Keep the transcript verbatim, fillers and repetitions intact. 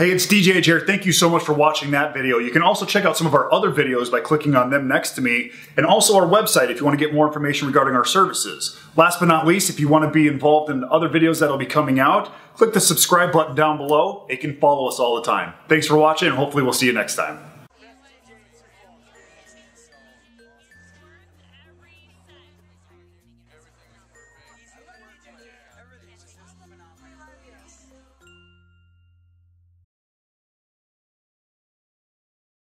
Hey, it's D J here. Thank you so much for watching that video. You can also check out some of our other videos by clicking on them next to me, and also our website if you want to get more information regarding our services. Last but not least, if you want to be involved in other videos that'll be coming out, click the subscribe button down below. It can follow us all the time. Thanks for watching, and hopefully we'll see you next time.